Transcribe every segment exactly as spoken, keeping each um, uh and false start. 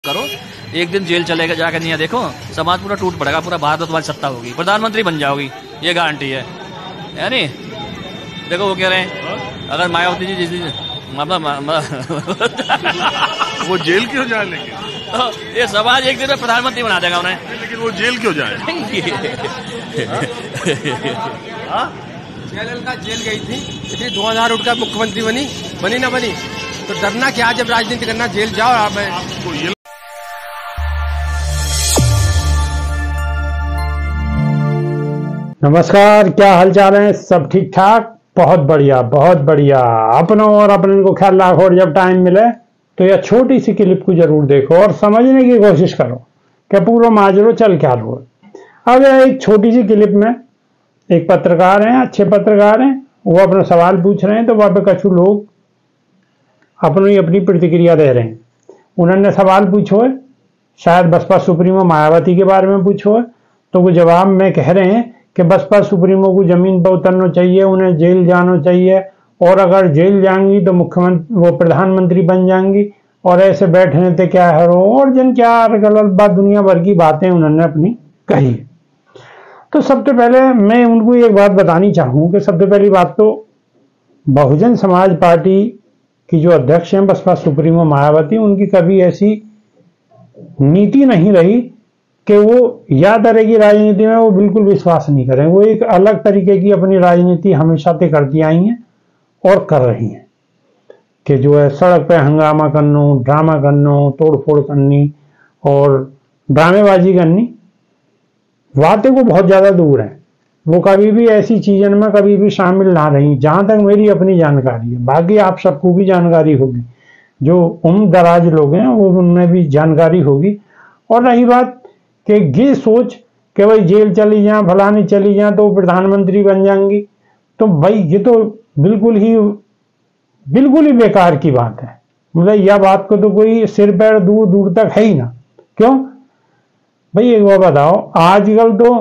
करो, एक दिन जेल चलेगा जाकर नहीं देखो, समाज पूरा टूट पड़ेगा, पूरा भारत में तुम्हारी सत्ता होगी, प्रधानमंत्री बन जाओगी, ये गारंटी है यानी। देखो वो कह रहे हैं अगर मायावती जी जिस मतलब वो जेल क्यों जाए, लेकिन तो ये समाज एक दिन में प्रधानमंत्री बना देगा उन्हें, लेकिन वो जेल क्यों जाए? जयललिता जेल गई थी इसलिए दो हजार उठकर मुख्यमंत्री बनी बनी ना बनी, तो डरना क्या, जब राजनीति करना जेल जाओ। आप आपको ये नमस्कार, क्या हालचाल है? सब ठीक ठाक? बहुत बढ़िया बहुत बढ़िया। अपनों और अपने को ख्याल रखो और जब टाइम मिले तो यह छोटी सी क्लिप को जरूर देखो और समझने की कोशिश करो कि पूरा माजरो चल क्या रहा है। अब यह एक छोटी सी क्लिप में एक पत्रकार हैं, अच्छे पत्रकार हैं, वो अपना सवाल पूछ रहे हैं, तो वहाँ पे कुछ लोग अपनी अपनी प्रतिक्रिया दे रहे हैं। उन्होंने सवाल पूछो है, शायद बसपा सुप्रीमो मायावती के बारे में पूछो है, तो वो जवाब में कह रहे हैं कि बसपा सुप्रीमो को जमीन पर उतरना चाहिए, उन्हें जेल जाना चाहिए, और अगर जेल जाएंगी तो मुख्यमंत्री वो प्रधानमंत्री बन जाएंगी, और ऐसे बैठने से क्या है, और जन क्या गलत बात दुनिया भर की बातें उन्होंने अपनी कही। तो सबसे पहले मैं उनको एक बात बतानी चाहूँ कि सबसे पहली बात तो बहुजन समाज पार्टी की जो अध्यक्ष हैं बसपा सुप्रीमो मायावती, उनकी कभी ऐसी नीति नहीं रही कि वो या तरह की राजनीति में वो बिल्कुल विश्वास नहीं करें। वो एक अलग तरीके की अपनी राजनीति हमेशा से करती आई हैं और कर रही हैं कि जो है सड़क पे हंगामा करना, ड्रामा करना, तोड़ फोड़ करनी और ड्रामेबाजी करनी, बातें को बहुत ज़्यादा दूर है। वो कभी भी ऐसी चीज़ों में कभी भी शामिल ना रही, जहाँ तक मेरी अपनी जानकारी है। बाकी आप सबको भी जानकारी होगी, जो उम्र दराज लोग हैं वो उनमें भी जानकारी होगी। और रही बात कि ये सोच कि भाई जेल चली जाए, फलानी चली जाए तो प्रधानमंत्री बन जाएंगी, तो भाई ये तो बिल्कुल ही बिल्कुल ही बेकार की बात है। मतलब यह बात को तो कोई सिर पैर दूर दूर तक है ही ना। क्यों भाई, एक बार बताओ, आजकल तो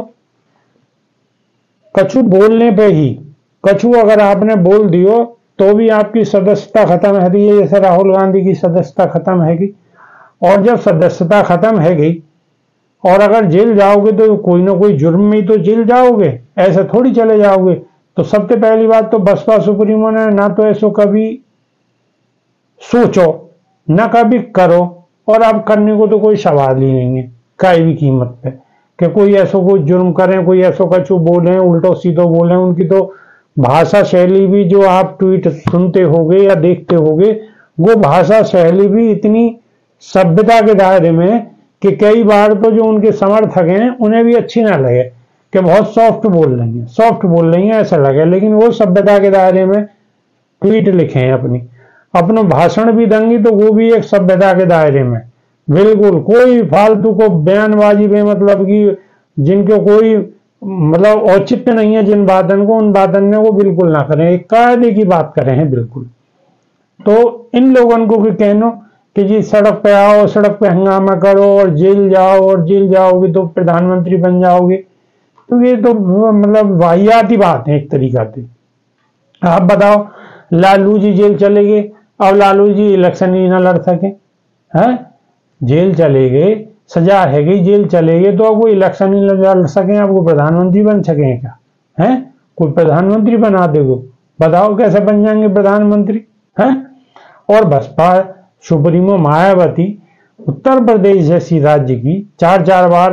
कछु बोलने पे ही, कछु अगर आपने बोल दियो तो भी आपकी सदस्यता खत्म है रही है, जैसे राहुल गांधी की सदस्यता खत्म हैगी। और जब सदस्यता खत्म है गई और अगर जेल जाओगे तो कोई ना कोई जुर्म में तो जेल जाओगे, ऐसे थोड़ी चले जाओगे। तो सबसे पहली बात तो बसपा सुप्रीमो ने ना तो ऐसो कभी सोचो ना कभी करो, और अब करने को तो कोई सवाल ही नहीं है कई भी कीमत पे कि कोई ऐसो कोई जुर्म करें, कोई ऐसो कछु बोले, उल्टो सीधो बोले। उनकी तो भाषा शैली भी, जो आप ट्वीट सुनते होगे या देखते होगे, वो भाषा शैली भी इतनी सभ्यता के दायरे में कि कई बार तो जो उनके समर्थक हैं उन्हें भी अच्छी ना लगे कि बहुत सॉफ्ट बोल रही हैं, सॉफ्ट बोल रही हैं ऐसा लगे, लेकिन वो सभ्यता के दायरे में ट्वीट लिखे हैं अपनी, अपना भाषण भी देंगी तो वो भी एक सभ्यता के दायरे में। बिल्कुल कोई फालतू को बयानबाजी में, मतलब कि जिनको कोई मतलब औचित्य नहीं है जिन बातों को, उन बातों में वो बिल्कुल ना करें, एक कायदे की बात करें हैं बिल्कुल। तो इन लोगों को भी कहना कि जी सड़क पे आओ, सड़क पे हंगामा करो और जेल जाओ, और जेल जाओगे तो प्रधानमंत्री बन जाओगे, तो ये तो मतलब वाहियाती बात है एक तरीका से। आप बताओ, लालू जी जेल चले गए, अब लालू जी इलेक्शन ही ना लड़ सके हैं, जेल चले गए, सजा है गई, जेल चले गए, तो अब वो इलेक्शन ही लड़ सके, आपको प्रधानमंत्री बन सके क्या? हैं कोई प्रधानमंत्री बना देगो, बताओ कैसे बन जाएंगे प्रधानमंत्री हैं? और बसपा सुप्रीमो मायावती उत्तर प्रदेश जैसी राज्य की चार चार बार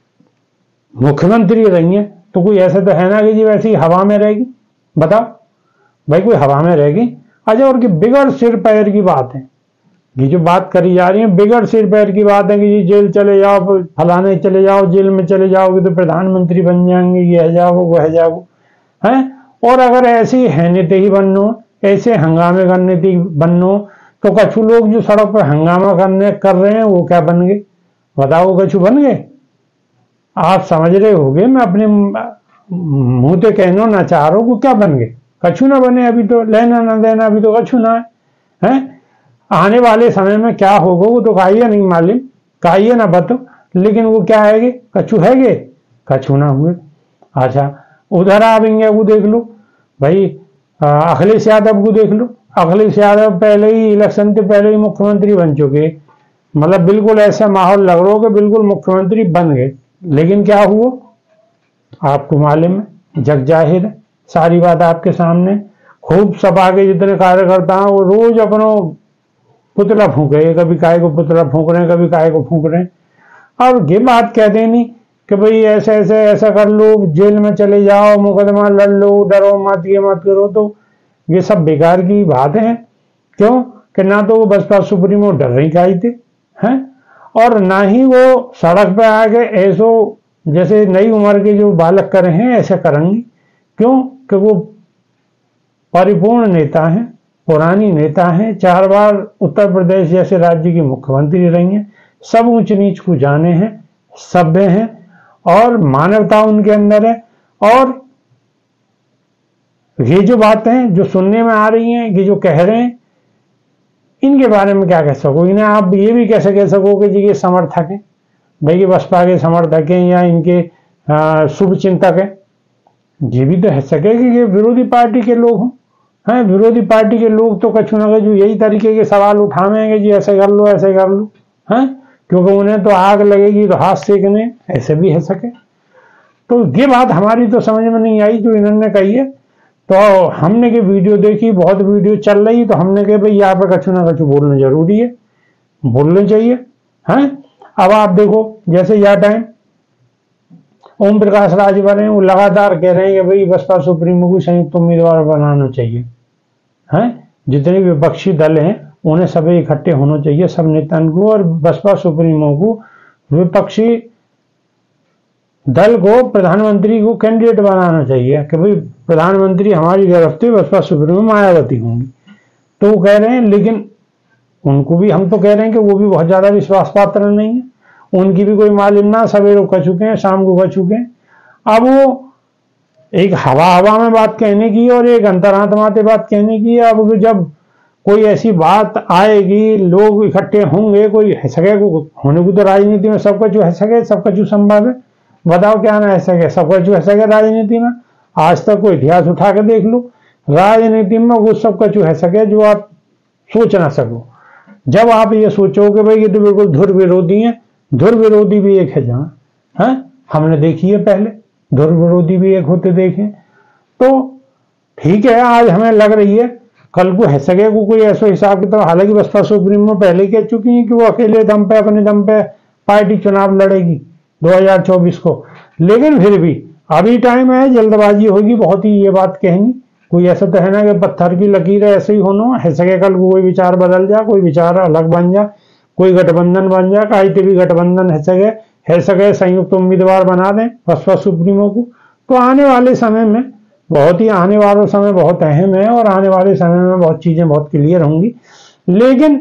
मुख्यमंत्री रही है, तो कोई ऐसा तो है ना कि जी वैसी हवा में रहेगी? बताओ भाई, कोई हवा में रहेगी? अच्छा, और कि बिगड़ सिर पैर की बात है, ये जो बात करी जा रही है बिगड़ सिर पैर की बात है कि जी जेल चले जाओ, फलाने चले जाओ, जेल में चले जाओगे तो प्रधानमंत्री बन जाएंगे, ये जाओ वह जाओ हैं। और अगर ऐसी हैनियत ही बननो, ऐसे हंगामे करने थी बननो, तो कछु लोग जो सड़क पर हंगामा करने कर रहे हैं वो क्या बन गए? बताओ कछु बन गए? आप समझ रहे होगे, मैं अपने मुंह से कहना ना चाह रहा हूँ, वो क्या बन गए? कछु ना बने, अभी तो लेना ना देना, अभी तो कछु ना है, है? आने वाले समय में क्या होगा वो तो काहिए नहीं मालूम, काहिए ना बतो, लेकिन वो क्या है, कछु है गे, कछु ना हुए। अच्छा, उधर आवेंगे, वो देख लो भाई, अखिलेश यादव को देख लो, अखिलेश यादव पहले ही इलेक्शन से पहले ही मुख्यमंत्री बन चुके, मतलब बिल्कुल ऐसा माहौल लग रहा हो कि बिल्कुल मुख्यमंत्री बन गए। लेकिन क्या हुआ आपको मालूम है, जग जाहिर है, सारी बात आपके सामने। खूब सपा के जितने कार्यकर्ता हैं वो रोज अपनो पुतला फूंक रहे हैं, कभी काय को पुतला फूंक रहे हैं, कभी काय को फूंक रहे हैं। और ये बात कह देनी कि भाई ऐसे ऐसे ऐसा कर लो, जेल में चले जाओ, मुकदमा लड़ लो, डरो मत, ये मत करो, तो ये सब बेकार की बात है। क्यों कि ना तो वो बसपा सुप्रीमो डर रही खाई थे हैं, और ना ही वो सड़क पे आके ऐसो जैसे नई उम्र के जो बालक कर रहे हैं ऐसे करेंगी। क्यों कि वो परिपूर्ण नेता हैं, पुरानी नेता हैं, चार बार उत्तर प्रदेश जैसे राज्य की मुख्यमंत्री रही हैं, सब ऊंच नीच को जाने हैं, सभ्य हैं और मानवता उनके अंदर है। और ये जो बातें जो सुनने में आ रही हैं, ये जो कह रहे हैं, इनके बारे में क्या कह सको? इन्हें आप ये भी कैसे कह सको कि जी ये समर्थक है, भाई ये बसपा के समर्थक हैं या इनके शुभ चिंतक है? ये भी तो है सके कि ये विरोधी पार्टी के लोग हों हैं। विरोधी पार्टी के लोग तो कछु ना कछु यही तरीके के सवाल उठावेंगे जी ऐसे कर लो ऐसे कर लो हैं, क्योंकि उन्हें तो आग लगेगी तो हाथ सेकने, ऐसे भी है सके। तो ये बात हमारी तो समझ में नहीं आई जो इन्होंने कही है। तो हमने के वीडियो देखी, बहुत वीडियो चल रही, तो हमने कहा भाई यहाँ पे कछु ना कछु बोलना जरूरी है, बोलना चाहिए हैं। अब आप देखो जैसे यह टाइम ओम प्रकाश राजभर हैं, वो लगातार कह रहे हैं कि भाई बसपा सुप्रीमो को संयुक्त उम्मीदवार बनाना चाहिए हैं। जितने भी विपक्षी दल हैं उन्हें सभी इकट्ठे होना चाहिए, सब नेताओं को, और बसपा सुप्रीमो को विपक्षी दल को प्रधानमंत्री को कैंडिडेट बनाना चाहिए कि भाई प्रधानमंत्री हमारी गिरफ्ती बसपा सुप्रीमो मायावती होंगी। तो वो कह रहे हैं, लेकिन उनको भी हम तो कह रहे हैं कि वो भी बहुत ज्यादा विश्वास पात्र नहीं है, उनकी भी कोई मालूम ना, सवेरे कर चुके हैं, शाम को कर चुके हैं। अब वो एक हवा हवा में बात कहने की और एक अंतरात्माते बात कहने की। अब जब कोई ऐसी बात आएगी, लोग इकट्ठे होंगे, कोई है सके को होने को, तो राजनीति में सबका जो है सके, सबका जो संभव है, बताओ क्या ना है सके, सबका जो है सके राजनीति में। आज तक कोई इतिहास उठा के देख लो, राजनीति में वो सबका जो है सके जो आप सोच ना सको। जब आप ये सोचो कि भाई ये तो बिल्कुल धुर विरोधी है, धुर विरोधी भी एक है जहां है, हमने देखी है पहले, धुर विरोधी भी एक होते देखे। तो ठीक है, आज हमें लग रही है, कल को है सके को कोई ऐसा हिसाब किताब, तो हालांकि बसपा सुप्रीमो पहले कह चुकी है कि वो अकेले दम पे, अपने दम पे पार्टी चुनाव लड़ेगी दो हज़ार चौबीस को। लेकिन फिर भी अभी टाइम है, जल्दबाजी होगी बहुत ही ये बात कहनी। कोई ऐसा तो है ना कि पत्थर की लकीर ऐसे ही होना है सके, कल को कोई विचार बदल जा, कोई विचार अलग बन जा, कोई गठबंधन बन जा, कायते भी गठबंधन है सके है सके संयुक्त तो उम्मीदवार बना दें बसपा सुप्रीमो को। तो आने वाले समय में बहुत ही, आने वाला समय बहुत अहम है और आने वाले समय में बहुत चीजें बहुत क्लियर होंगी। लेकिन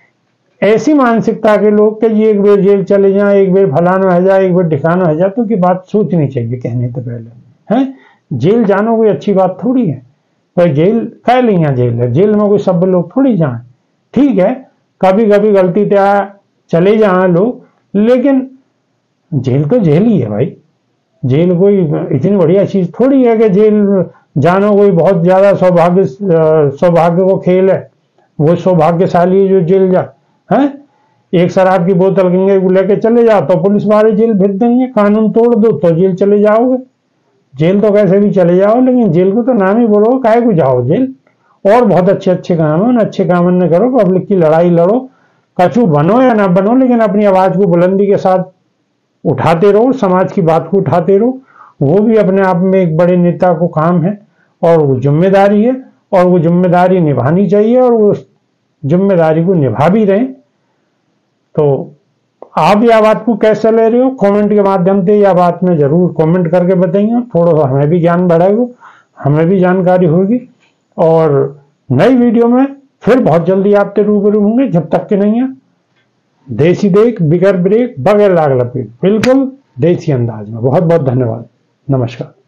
ऐसी मानसिकता के लोग कि ये एक बार जेल चले जाए, एक बार फलाना है जाए, एक बार ठिकाना है जाए, तो की बात सोचनी चाहिए कहने से पहले है। जेल जाना कोई अच्छी बात थोड़ी है, भाई जेल कह लिया जेल है, जेल में कोई सब लोग थोड़ी जाए। ठीक है, कभी कभी गलती त्या चले जाए लोग, लेकिन जेल तो जेल ही है भाई। जेल कोई इतनी बढ़िया चीज थोड़ी है कि जेल जाना कोई बहुत ज्यादा सौभाग्य सौभाग्य को खेल है। वो सौभाग्यशाली जो जेल जा है, एक शराब की बोतल गंगे को लेके चले जाओ तो पुलिस वाले जेल भेज देंगे, कानून तोड़ दो तो जेल चले जाओगे। जेल तो कैसे भी चले जाओ, लेकिन जेल को तो नाम ही बोलो, काहे को जाओ जेल। और बहुत अच्छे अच्छे काम है, उन अच्छे काम न करो, पब्लिक की लड़ाई लड़ो, कछु बनो या ना बनो, लेकिन अपनी आवाज को बुलंदी के साथ उठाते रहो, समाज की बात को उठाते रहो। वो भी अपने आप में एक बड़े नेता को काम है और वो जिम्मेदारी है, और वो जिम्मेदारी निभानी चाहिए, और वो जिम्मेदारी को निभा भी रहे। तो आप यह बात को कैसे ले रहे हो, कमेंट के माध्यम से यह बात में जरूर कमेंट करके बताइए। थोड़ा सा हमें भी ज्ञान बढ़ाएगा, हमें भी जानकारी होगी। और नई वीडियो में फिर बहुत जल्दी आपसे रूबरू होंगे। जब तक के नहीं है, देसी देख बिगर ब्रेक बगैर लाग लपेट, बिल्कुल देसी अंदाज में। बहुत बहुत धन्यवाद, नमस्कार।